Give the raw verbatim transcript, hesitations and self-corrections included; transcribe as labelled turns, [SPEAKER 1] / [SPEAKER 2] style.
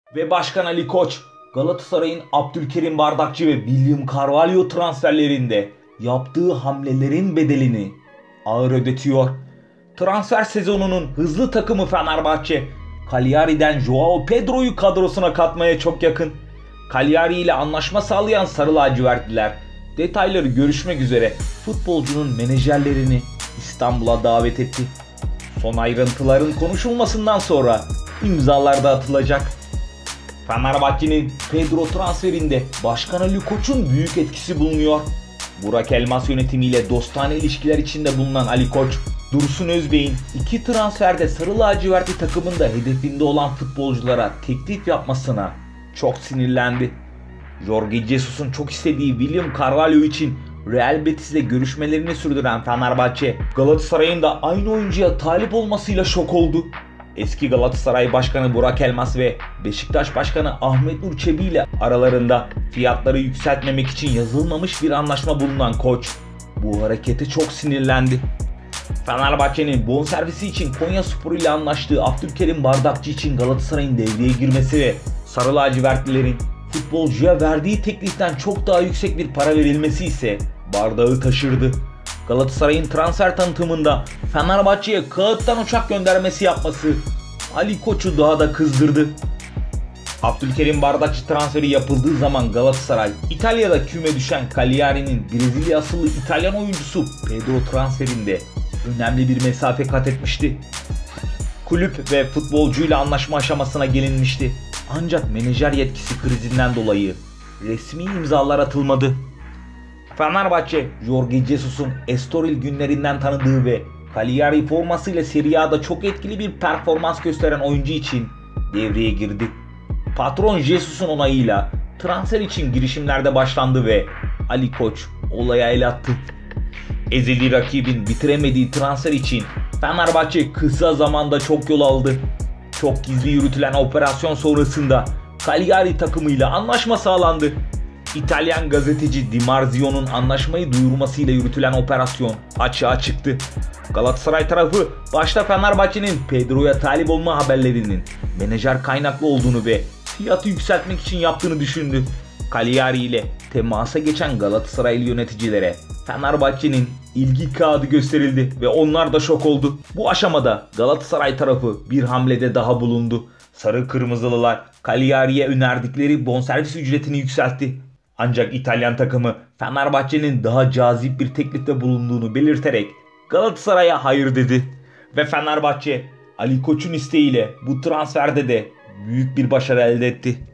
[SPEAKER 1] Ve Başkan Ali Koç, Galatasaray'ın Abdülkerim Bardakçı ve William Carvalho transferlerinde yaptığı hamlelerin bedelini ağır ödetiyor. Transfer sezonunun hızlı takımı Fenerbahçe, Cagliari'den Joao Pedro'yu kadrosuna katmaya çok yakın. Cagliari ile anlaşma sağlayan Sarı Lacivertliler detayları görüşmek üzere futbolcunun menajerlerini İstanbul'a davet etti. Son ayrıntıların konuşulmasından sonra imzalar da atılacak. Fenerbahçe'nin Pedro transferinde Başkan Ali Koç'un büyük etkisi bulunuyor. Burak Elmas yönetimiyle dostane ilişkiler içinde bulunan Ali Koç, Dursun Özbey'in iki transferde Sarı Lacivertli takımında hedefinde olan futbolculara teklif yapmasına çok sinirlendi. Jorge Jesus'un çok istediği William Carvalho için Real Betis'le görüşmelerini sürdüren Fenerbahçe, Galatasaray'ın da aynı oyuncuya talip olmasıyla şok oldu. Eski Galatasaray Başkanı Burak Elmas ve Beşiktaş Başkanı Ahmet Nur Çebi ile aralarında fiyatları yükseltmemek için yazılmamış bir anlaşma bulunan Koç, bu harekete çok sinirlendi. Fenerbahçe'nin bonservisi için Konyaspor ile anlaştığı Abdülkerim Bardakçı için Galatasaray'ın devreye girmesi ve Sarı Lacivertlilerin futbolcuya verdiği tekliften çok daha yüksek bir para verilmesi ise bardağı taşırdı. Galatasaray'ın transfer tanıtımında Fenerbahçe'ye kağıttan uçak göndermesi yapması Ali Koç'u daha da kızdırdı. Abdülkerim Bardakçı transferi yapıldığı zaman Galatasaray, İtalya'da küme düşen Cagliari'nin Brezilya asıllı İtalyan oyuncusu Pedro transferinde önemli bir mesafe kat etmişti. Kulüp ve futbolcuyla anlaşma aşamasına gelinmişti. Ancak menajer yetkisi krizinden dolayı resmi imzalar atılmadı. Fenerbahçe, Jorge Jesus'un Estoril günlerinden tanıdığı ve Cagliari formasıyla Serie A'da çok etkili bir performans gösteren oyuncu için devreye girdi. Patron Jesus'un onayıyla transfer için girişimlerde başlandı ve Ali Koç olaya el attı. Ezeli rakibin bitiremediği transfer için Fenerbahçe kısa zamanda çok yol aldı. Çok gizli yürütülen operasyon sonrasında Cagliari takımıyla anlaşma sağlandı. İtalyan gazeteci Di Marzio'nun anlaşmayı duyurmasıyla yürütülen operasyon açığa çıktı. Galatasaray tarafı başta Fenerbahçe'nin Pedro'ya talip olma haberlerinin menajer kaynaklı olduğunu ve fiyatı yükseltmek için yaptığını düşündü. Cagliari ile temasa geçen Galatasaraylı yöneticilere Fenerbahçe'nin ilgi kağıdı gösterildi ve onlar da şok oldu. Bu aşamada Galatasaray tarafı bir hamlede daha bulundu. Sarı Kırmızılılar Cagliari'ye önerdikleri bonservis ücretini yükseltti. Ancak İtalyan takımı Fenerbahçe'nin daha cazip bir teklifte bulunduğunu belirterek Galatasaray'a hayır dedi. Ve Fenerbahçe Ali Koç'un isteğiyle bu transferde de büyük bir başarı elde etti.